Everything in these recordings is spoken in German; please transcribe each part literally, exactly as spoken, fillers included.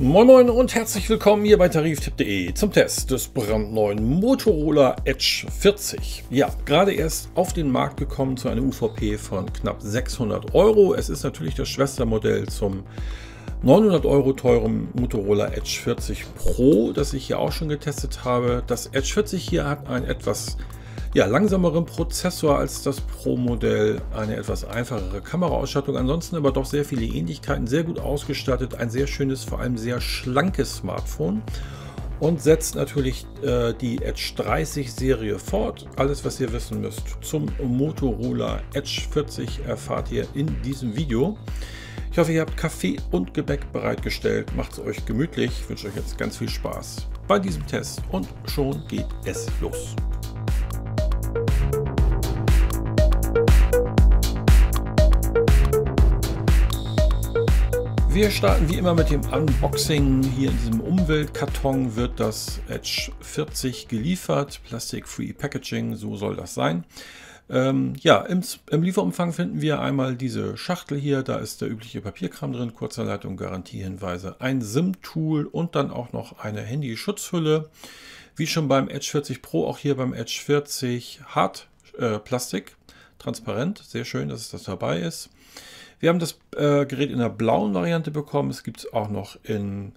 Moin Moin und herzlich willkommen hier bei Tariftipp punkt de zum Test des brandneuen Motorola Edge vierzig. Ja, gerade erst auf den Markt gekommen zu einer U V P von knapp sechshundert Euro. Es ist natürlich das Schwestermodell zum neunhundert Euro teuren Motorola Edge vierzig Pro, das ich hier auch schon getestet habe. Das Edge vierzig hier hat einen etwas ja, langsameren Prozessor als das Pro-Modell, eine etwas einfachere Kameraausstattung, ansonsten aber doch sehr viele Ähnlichkeiten, sehr gut ausgestattet, ein sehr schönes, vor allem sehr schlankes Smartphone und setzt natürlich äh, die Edge dreißig Serie fort. Alles, was ihr wissen müsst zum Motorola Edge vierzig, erfahrt ihr in diesem Video. Ich hoffe, ihr habt Kaffee und Gebäck bereitgestellt, macht es euch gemütlich, ich wünsche euch jetzt ganz viel Spaß bei diesem Test und schon geht es los. Wir starten wie immer mit dem Unboxing. Hier in diesem Umweltkarton wird das Edge vierzig geliefert. Plastic-Free Packaging, so soll das sein. Ähm, ja, im, im Lieferumfang finden wir einmal diese Schachtel hier. Da ist der übliche Papierkram drin, Kurzanleitung, Garantiehinweise, ein SIM-Tool und dann auch noch eine Handy-Schutzhülle. Wie schon beim Edge vierzig Pro, auch hier beim Edge vierzig Hart äh, Plastik, transparent. Sehr schön, dass es das dabei ist. Wir haben das äh, Gerät in der blauen Variante bekommen. Es gibt es auch noch in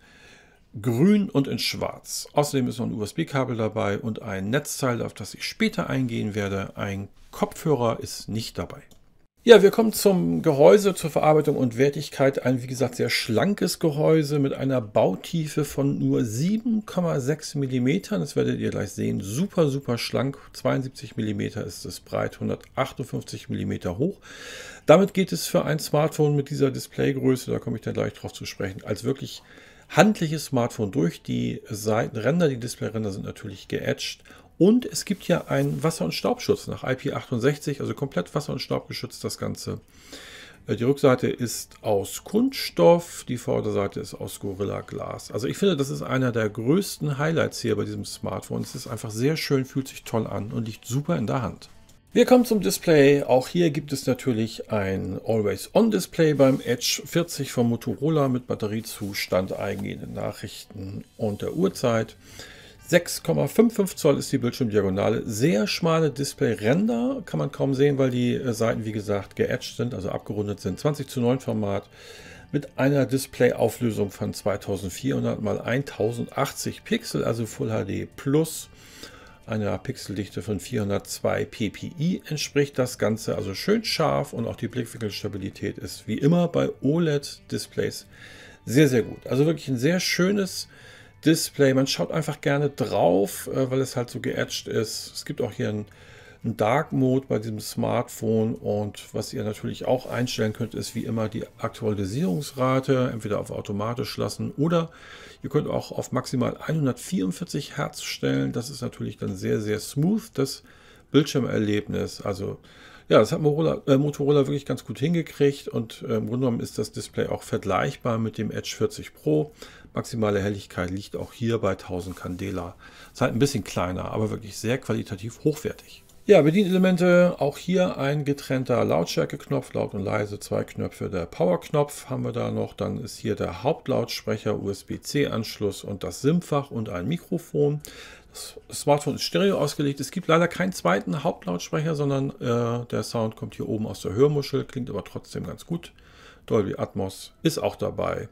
grün und in schwarz. Außerdem ist noch ein U S B-Kabel dabei und ein Netzteil, auf das ich später eingehen werde. Ein Kopfhörer ist nicht dabei. Ja, wir kommen zum Gehäuse, zur Verarbeitung und Wertigkeit. Ein, wie gesagt, sehr schlankes Gehäuse mit einer Bautiefe von nur sieben Komma sechs Millimeter. Das werdet ihr gleich sehen. Super, super schlank. zweiundsiebzig Millimeter ist es breit, hundertachtundfünfzig Millimeter hoch. Damit geht es für ein Smartphone mit dieser Displaygröße, da komme ich dann gleich drauf zu sprechen, als wirklich handliches Smartphone durch. Die Seitenränder, die Displayränder sind natürlich geedged. Und es gibt ja einen Wasser- und Staubschutz nach I P achtundsechzig, also komplett Wasser- und Staub geschützt das Ganze. Die Rückseite ist aus Kunststoff, die Vorderseite ist aus Gorilla Glas. Also ich finde, das ist einer der größten Highlights hier bei diesem Smartphone. Es ist einfach sehr schön, fühlt sich toll an und liegt super in der Hand. Wir kommen zum Display. Auch hier gibt es natürlich ein Always-On-Display beim Edge vierzig von Motorola mit Batteriezustand, eingehende Nachrichten und der Uhrzeit. sechs Komma fünfundfünfzig Zoll ist die Bildschirmdiagonale. Sehr schmale Displayränder, kann man kaum sehen, weil die Seiten, wie gesagt, geedged sind, also abgerundet sind. zwanzig zu neun Format mit einer Displayauflösung von zweitausendvierhundert mal tausendachtzig Pixel, also Full H D Plus. Einer Pixeldichte von vierhundertzwei p p i entspricht das Ganze, also schön scharf, und auch die Blickwinkelstabilität ist wie immer bei O L E D-Displays sehr, sehr gut. Also wirklich ein sehr schönes Display. Man schaut einfach gerne drauf, weil es halt so geedged ist. Es gibt auch hier einen, einen Dark Mode bei diesem Smartphone, und was ihr natürlich auch einstellen könnt, ist wie immer die Aktualisierungsrate, entweder auf automatisch lassen oder ihr könnt auch auf maximal hundertvierundvierzig Hertz stellen. Das ist natürlich dann sehr, sehr smooth, das Bildschirmerlebnis. Also ja, das hat Motorola, äh, Motorola wirklich ganz gut hingekriegt, und äh, im Grunde genommen ist das Display auch vergleichbar mit dem Edge vierzig Pro. Maximale Helligkeit liegt auch hier bei tausend Candela. Ist halt ein bisschen kleiner, aber wirklich sehr qualitativ hochwertig. Ja, Bedienelemente, auch hier ein getrennter Lautstärke-Knopf, laut und leise, zwei Knöpfe. Der Power-Knopf haben wir da noch, dann ist hier der Hauptlautsprecher, U S B C Anschluss und das SIM-Fach und ein Mikrofon. Das Smartphone ist stereo ausgelegt. Es gibt leider keinen zweiten Hauptlautsprecher, sondern äh, der Sound kommt hier oben aus der Hörmuschel, klingt aber trotzdem ganz gut. Dolby Atmos ist auch dabei.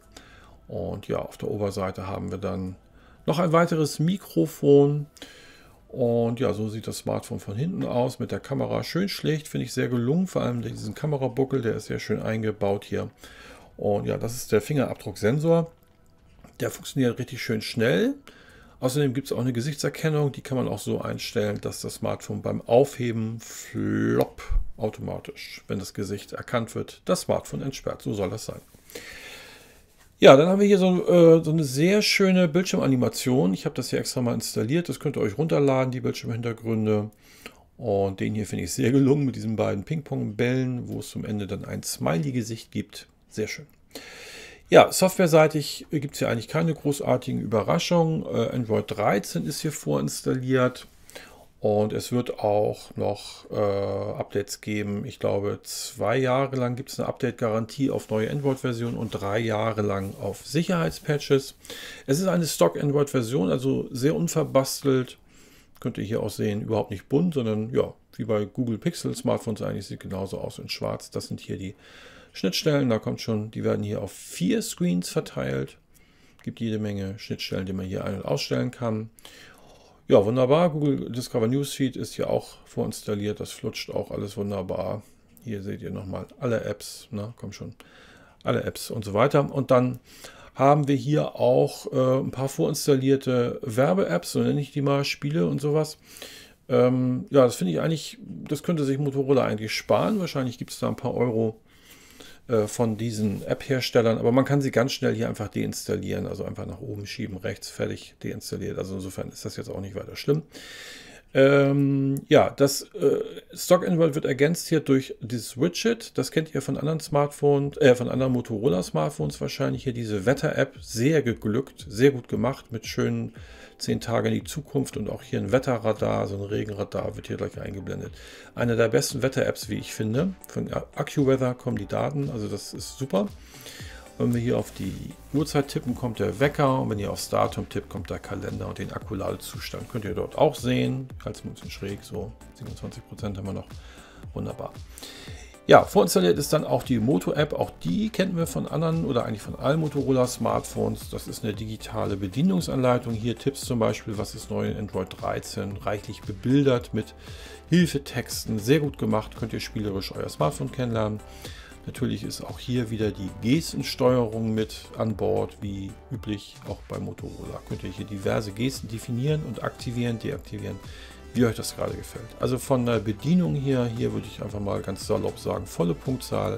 Und ja, auf der Oberseite haben wir dann noch ein weiteres Mikrofon. Und ja, so sieht das Smartphone von hinten aus mit der Kamera. Schön schlicht, finde ich sehr gelungen. Vor allem diesen Kamerabuckel, der ist sehr schön eingebaut hier. Und ja, das ist der Fingerabdrucksensor. Der funktioniert richtig schön schnell. Außerdem gibt es auch eine Gesichtserkennung. Die kann man auch so einstellen, dass das Smartphone beim Aufheben flop automatisch, wenn das Gesicht erkannt wird, das Smartphone entsperrt. So soll das sein. Ja, dann haben wir hier so, äh, so eine sehr schöne Bildschirmanimation. Ich habe das hier extra mal installiert. Das könnt ihr euch runterladen, die Bildschirmhintergründe. Und den hier finde ich sehr gelungen mit diesen beiden Ping-Pong-Bällen, wo es zum Ende dann ein Smiley-Gesicht gibt. Sehr schön. Ja, softwareseitig gibt es hier eigentlich keine großartigen Überraschungen. Äh, Android dreizehn ist hier vorinstalliert. Und es wird auch noch äh, Updates geben. Ich glaube, zwei Jahre lang gibt es eine Update-Garantie auf neue Android-Versionen und drei Jahre lang auf Sicherheitspatches. Es ist eine Stock-Android-Version, also sehr unverbastelt. Könnt ihr hier auch sehen, überhaupt nicht bunt, sondern ja, wie bei Google Pixel Smartphones eigentlich, sieht genauso aus in schwarz. Das sind hier die Schnittstellen, da kommt schon, die werden hier auf vier Screens verteilt. Gibt jede Menge Schnittstellen, die man hier ein- und ausstellen kann. Ja, wunderbar. Google Discover Newsfeed ist hier auch vorinstalliert. Das flutscht auch alles wunderbar. Hier seht ihr nochmal alle Apps, ne, komm schon, alle Apps und so weiter. Und dann haben wir hier auch äh, ein paar vorinstallierte Werbe-Apps, so nenne ich die mal, Spiele und sowas. Ähm, ja, das finde ich eigentlich, das könnte sich Motorola eigentlich sparen. Wahrscheinlich gibt es da ein paar Euro äh, von diesen App-Herstellern, aber man kann sie ganz schnell hier einfach deinstallieren, also einfach nach oben schieben, rechts, fertig, deinstalliert. Also insofern ist das jetzt auch nicht weiter schlimm. Ähm, ja, das äh, Stock Android wird ergänzt hier durch dieses Widget. Das kennt ihr von anderen Smartphones, äh, von anderen Motorola-Smartphones wahrscheinlich. Hier diese Wetter-App, sehr geglückt, sehr gut gemacht, mit schönen zehn Tage in die Zukunft und auch hier ein Wetterradar, so ein Regenradar wird hier gleich eingeblendet. Eine der besten Wetter-Apps, wie ich finde. Von AccuWeather kommen die Daten, also das ist super. Wenn wir hier auf die Uhrzeit tippen, kommt der Wecker, und wenn ihr aufs Datum tippt, kommt der Kalender und den Akkuladezustand könnt ihr dort auch sehen. Als ein bisschen schräg, so siebenundzwanzig Prozent haben wir noch. Wunderbar. Ja, vorinstalliert ist dann auch die Moto-App. Auch die kennen wir von anderen oder eigentlich von allen Motorola-Smartphones. Das ist eine digitale Bedienungsanleitung. Hier Tipps zum Beispiel, was ist neu in Android dreizehn, reichlich bebildert mit Hilfetexten. Sehr gut gemacht, könnt ihr spielerisch euer Smartphone kennenlernen. Natürlich ist auch hier wieder die Gestensteuerung mit an Bord, wie üblich auch bei Motorola. Könnt ihr hier diverse Gesten definieren und aktivieren, deaktivieren, wie euch das gerade gefällt. Also von der Bedienung hier, hier würde ich einfach mal ganz salopp sagen, volle Punktzahl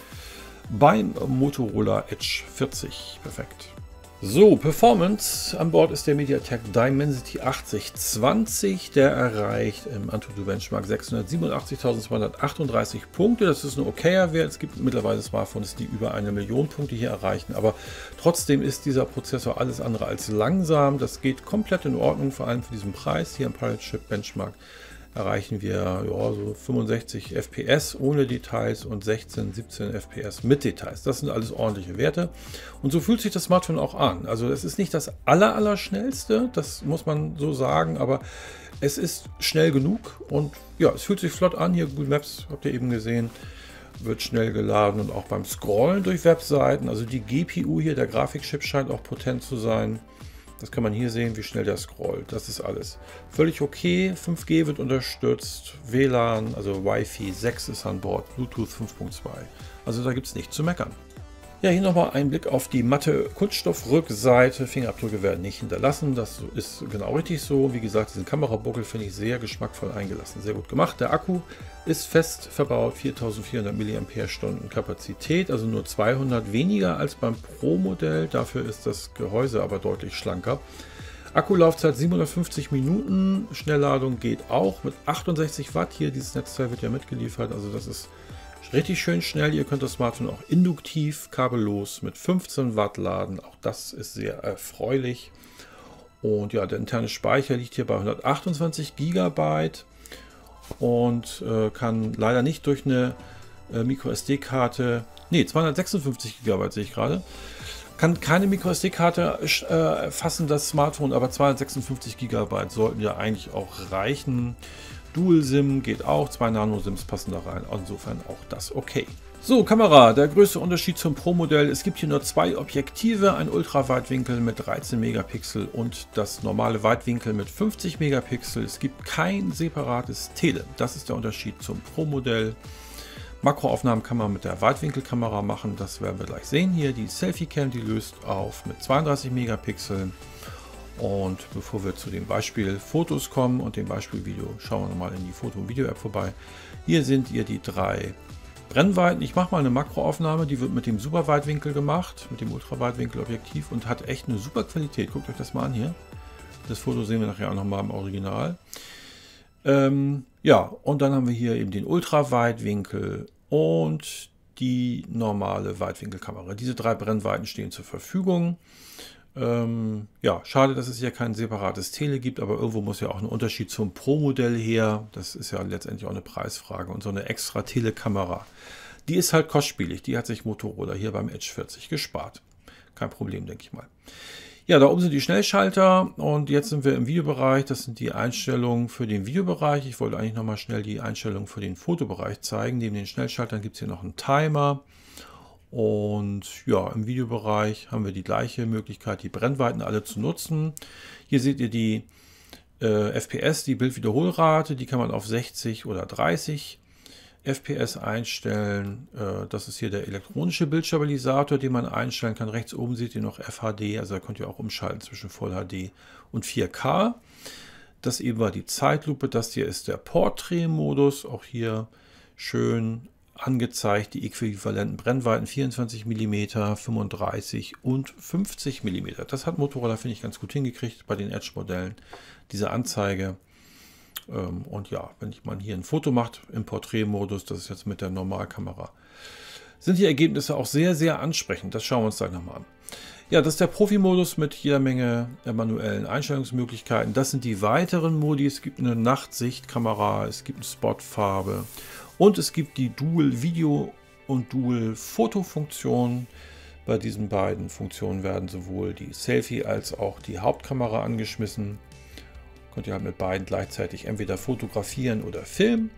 beim Motorola Edge vierzig. Perfekt. So, Performance an Bord ist der MediaTek Dimensity achtzig zwanzig. Der erreicht im Antutu Benchmark sechshundertsiebenundachtzigtausendzweihundertachtunddreißig Punkte. Das ist ein okayer Wert. Es gibt mittlerweile Smartphones, die über eine Million Punkte hier erreichen. Aber trotzdem ist dieser Prozessor alles andere als langsam. Das geht komplett in Ordnung, vor allem für diesen Preis. Hier im Pirate Ship Benchmark erreichen wir ja, so fünfundsechzig F P S ohne Details und sechzehn, siebzehn F P S mit Details. Das sind alles ordentliche Werte. Und so fühlt sich das Smartphone auch an. Also es ist nicht das aller, aller schnellste, das muss man so sagen, aber es ist schnell genug und ja, es fühlt sich flott an. Hier Google Maps, habt ihr eben gesehen, wird schnell geladen und auch beim Scrollen durch Webseiten. Also die G P U hier, der Grafikchip, scheint auch potent zu sein. Das kann man hier sehen, wie schnell der scrollt. Das ist alles völlig okay. fünf G wird unterstützt, W L A N, also Wi-Fi sechs ist an Bord, Bluetooth fünf Punkt zwei. Also da gibt es nichts zu meckern. Ja, hier nochmal ein Blick auf die matte Kunststoffrückseite. Fingerabdrücke werden nicht hinterlassen. Das ist genau richtig so. Wie gesagt, diesen Kamerabuckel finde ich sehr geschmackvoll eingelassen. Sehr gut gemacht. Der Akku ist fest verbaut, viertausendvierhundert Milliampere-Stunden Kapazität, also nur zweihundert weniger als beim Pro-Modell. Dafür ist das Gehäuse aber deutlich schlanker. Akkulaufzeit siebenhundertfünfzig Minuten. Schnellladung geht auch mit achtundsechzig Watt. Hier dieses Netzteil wird ja mitgeliefert. Also das ist richtig schön schnell. Ihr könnt das Smartphone auch induktiv, kabellos mit fünfzehn Watt laden. Auch das ist sehr erfreulich. Und ja, der interne Speicher liegt hier bei hundertachtundzwanzig Gigabyte und äh, kann leider nicht durch eine äh, Micro-S D-Karte, nee, zweihundertsechsundfünfzig Gigabyte sehe ich gerade, kann keine Micro-S D-Karte äh, fassen, das Smartphone, aber zweihundertsechsundfünfzig Gigabyte sollten ja eigentlich auch reichen. Dual-SIM geht auch, zwei Nano-SIMs passen da rein, insofern auch das okay. So, Kamera, der größte Unterschied zum Pro-Modell, es gibt hier nur zwei Objektive, ein Ultraweitwinkel mit dreizehn Megapixel und das normale Weitwinkel mit fünfzig Megapixel. Es gibt kein separates Tele, das ist der Unterschied zum Pro-Modell. Makroaufnahmen kann man mit der Weitwinkelkamera machen, das werden wir gleich sehen hier. Die Selfie-Cam, die löst auf mit zweiunddreißig Megapixel. Und bevor wir zu dem Beispiel Fotos kommen und dem Beispielvideo, schauen wir nochmal in die Foto- und Video-App vorbei. Hier sind ihr die drei Brennweiten. Ich mache mal eine Makroaufnahme, die wird mit dem Superweitwinkel gemacht, mit dem Ultraweitwinkelobjektiv und hat echt eine super Qualität. Guckt euch das mal an hier. Das Foto sehen wir nachher auch nochmal im Original. Ähm, ja, und dann haben wir hier eben den Ultraweitwinkel und die normale Weitwinkelkamera. Diese drei Brennweiten stehen zur Verfügung. Ähm, ja, schade, dass es hier kein separates Tele gibt, aber irgendwo muss ja auch ein Unterschied zum Pro-Modell her. Das ist ja letztendlich auch eine Preisfrage. Und so eine extra Telekamera, die ist halt kostspielig. Die hat sich Motorola hier beim Edge vierzig gespart. Kein Problem, denke ich mal. Ja, da oben sind die Schnellschalter und jetzt sind wir im Videobereich. Das sind die Einstellungen für den Videobereich. Ich wollte eigentlich nochmal schnell die Einstellungen für den Fotobereich zeigen. Neben den Schnellschaltern gibt es hier noch einen Timer. Und ja, im Videobereich haben wir die gleiche Möglichkeit, die Brennweiten alle zu nutzen. Hier seht ihr die äh, F P S, die Bildwiederholrate. Die kann man auf sechzig oder dreißig F P S einstellen. Äh, das ist hier der elektronische Bildstabilisator, den man einstellen kann. Rechts oben seht ihr noch F H D, also da könnt ihr auch umschalten zwischen Voll H D und vier K. Das eben war die Zeitlupe. Das hier ist der Portrait-Modus. Auch hier schön angezeigt die äquivalenten Brennweiten vierundzwanzig Millimeter, fünfunddreißig und fünfzig Millimeter. Das hat Motorola, finde ich, ganz gut hingekriegt bei den Edge-Modellen, diese Anzeige. Und ja, wenn man hier ein Foto macht im Porträtmodus, das ist jetzt mit der Normalkamera, sind die Ergebnisse auch sehr, sehr ansprechend. Das schauen wir uns gleich nochmal an. Ja, das ist der Profi-Modus mit jeder Menge manuellen Einstellungsmöglichkeiten. Das sind die weiteren Modi. Es gibt eine Nachtsichtkamera, es gibt eine Spotfarbe und es gibt die Dual-Video- und Dual-Foto-Funktion. Bei diesen beiden Funktionen werden sowohl die Selfie- als auch die Hauptkamera angeschmissen. Könnt ihr halt mit beiden gleichzeitig entweder fotografieren oder filmen.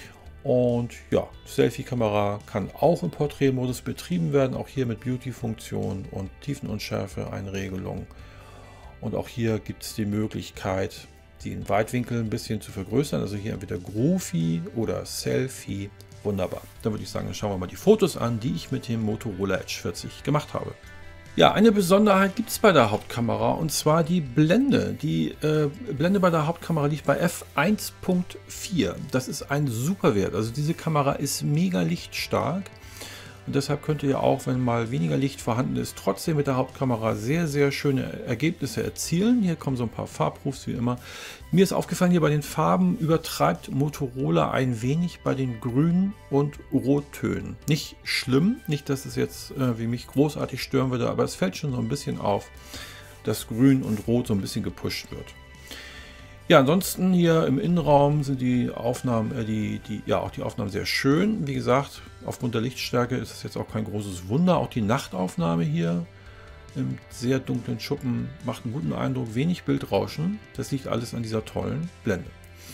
Und ja, Selfie-Kamera kann auch im Porträtmodus betrieben werden, auch hier mit Beauty-Funktion und Tiefenunschärfe-Einregelung. Und auch hier gibt es die Möglichkeit, den Weitwinkel ein bisschen zu vergrößern. Also hier entweder Groovy oder Selfie. Wunderbar. Dann würde ich sagen, dann schauen wir mal die Fotos an, die ich mit dem Motorola Edge vierzig gemacht habe. Ja, eine Besonderheit gibt es bei der Hauptkamera und zwar die Blende. Die äh, Blende bei der Hauptkamera liegt bei f eins Punkt vier. Das ist ein super Wert. Also diese Kamera ist mega lichtstark und deshalb könnt ihr ja auch, wenn mal weniger Licht vorhanden ist, trotzdem mit der Hauptkamera sehr, sehr schöne Ergebnisse erzielen. Hier kommen so ein paar Farbrufs wie immer. Mir ist aufgefallen, hier bei den Farben übertreibt Motorola ein wenig bei den Grün- und Rottönen. Nicht schlimm, nicht, dass es jetzt äh, wie mich großartig stören würde, aber es fällt schon so ein bisschen auf, dass Grün und Rot so ein bisschen gepusht wird. Ja, ansonsten hier im Innenraum sind die Aufnahmen, äh, die, die, ja, auch die Aufnahmen sehr schön. Wie gesagt, aufgrund der Lichtstärke ist es jetzt auch kein großes Wunder. Auch die Nachtaufnahme hier im sehr dunklen Schuppen macht einen guten Eindruck. Wenig Bildrauschen. Das liegt alles an dieser tollen Blende.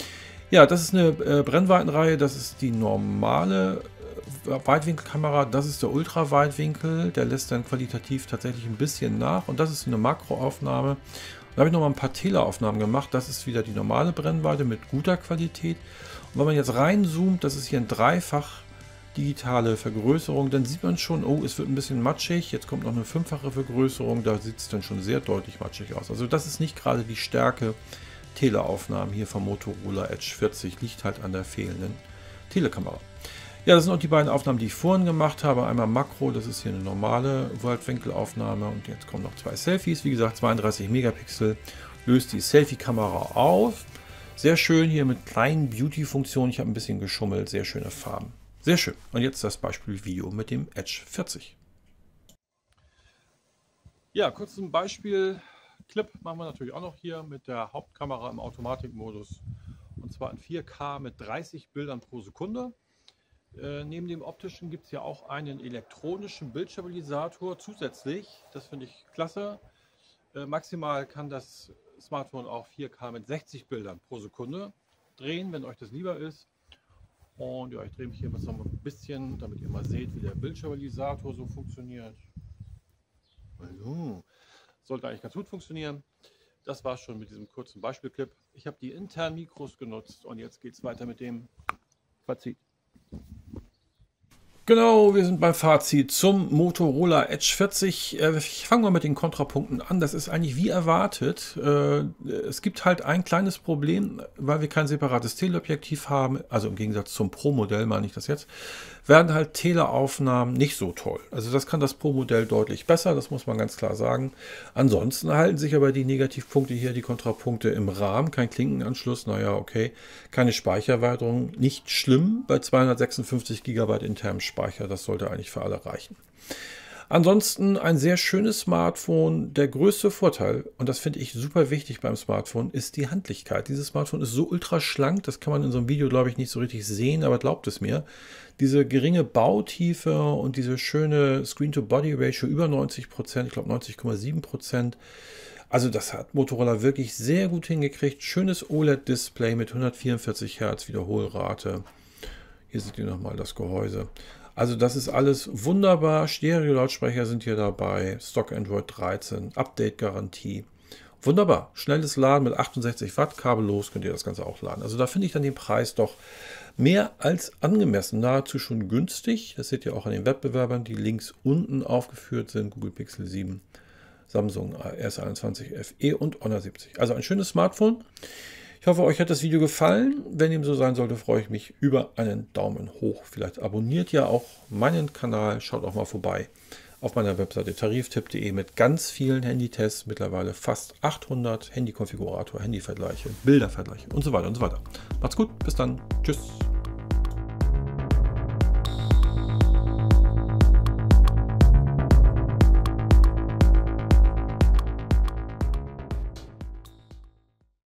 Ja, das ist eine äh, Brennweitenreihe. Das ist die normale äh, Weitwinkelkamera. Das ist der Ultraweitwinkel. Der lässt dann qualitativ tatsächlich ein bisschen nach. Und das ist eine Makroaufnahme. Da habe ich noch mal ein paar Teleaufnahmen gemacht. Das ist wieder die normale Brennweite mit guter Qualität. Und wenn man jetzt reinzoomt, das ist hier ein Dreifach digitale Vergrößerung, dann sieht man schon, oh, es wird ein bisschen matschig. Jetzt kommt noch eine fünffache Vergrößerung, da sieht es dann schon sehr deutlich matschig aus. Also das ist nicht gerade die Stärke. Teleaufnahmen hier vom Motorola Edge vierzig liegt halt an der fehlenden Telekamera. Ja, das sind auch die beiden Aufnahmen, die ich vorhin gemacht habe. Einmal Makro, das ist hier eine normale Weitwinkelaufnahme und jetzt kommen noch zwei Selfies. Wie gesagt, zweiunddreißig Megapixel, löst die Selfie-Kamera auf. Sehr schön hier mit kleinen Beauty-Funktionen. Ich habe ein bisschen geschummelt, sehr schöne Farben. Sehr schön. Und jetzt das Beispielvideo mit dem Edge vierzig. Ja, kurz ein Beispiel-Clip machen wir natürlich auch noch hier mit der Hauptkamera im Automatikmodus. Und zwar in vier K mit dreißig Bildern pro Sekunde. Äh, neben dem optischen gibt es ja auch einen elektronischen Bildstabilisator zusätzlich. Das finde ich klasse. Äh, maximal kann das Smartphone auch vier K mit sechzig Bildern pro Sekunde drehen, wenn euch das lieber ist. Und ja, ich drehe mich hier jetzt noch ein bisschen, damit ihr mal seht, wie der Bildstabilisator so funktioniert. Also, sollte eigentlich ganz gut funktionieren. Das war schon mit diesem kurzen Beispielclip. Ich habe die internen Mikros genutzt und jetzt geht es weiter mit dem Fazit. Genau, wir sind beim Fazit zum Motorola Edge vierzig. Ich fange mal mit den Kontrapunkten an. Das ist eigentlich wie erwartet. Es gibt halt ein kleines Problem, weil wir kein separates Teleobjektiv haben. Also im Gegensatz zum Pro-Modell meine ich das jetzt. Werden halt Teleaufnahmen nicht so toll. Also das kann das Pro-Modell deutlich besser, das muss man ganz klar sagen. Ansonsten halten sich aber die Negativpunkte hier, die Kontrapunkte im Rahmen. Kein Klinkenanschluss, naja, okay. Keine Speichererweiterung, nicht schlimm bei zweihundertsechsundfünfzig Gigabyte internem Speicher. Das sollte eigentlich für alle reichen. Ansonsten ein sehr schönes Smartphone. Der größte Vorteil, und das finde ich super wichtig beim Smartphone, ist die Handlichkeit. Dieses Smartphone ist so ultra schlank, das kann man in so einem Video, glaube ich, nicht so richtig sehen, aber glaubt es mir. Diese geringe Bautiefe und diese schöne Screen-to-Body-Ratio über neunzig Prozent, ich glaube neunzig Komma sieben Prozent. Also das hat Motorola wirklich sehr gut hingekriegt. Schönes O L E D-Display mit hundertvierundvierzig Hertz Wiederholrate. Hier seht ihr nochmal das Gehäuse. Also das ist alles wunderbar. Stereo-Lautsprecher sind hier dabei. Stock Android dreizehn. Update-Garantie. Wunderbar. Schnelles Laden mit achtundsechzig Watt. Kabellos könnt ihr das Ganze auch laden. Also da finde ich dann den Preis doch mehr als angemessen. Nahezu schon günstig. Das seht ihr auch an den Wettbewerbern, die links unten aufgeführt sind. Google Pixel sieben, Samsung S einundzwanzig F E und Honor siebzig. Also ein schönes Smartphone. Ich hoffe, euch hat das Video gefallen. Wenn dem so sein sollte, freue ich mich über einen Daumen hoch. Vielleicht abonniert ihr auch meinen Kanal. Schaut auch mal vorbei auf meiner Webseite tariftipp punkt de mit ganz vielen Handytests. Mittlerweile fast achthundert Handykonfigurator, Handyvergleiche, Bildervergleiche und so weiter und so weiter. Macht's gut, bis dann. Tschüss.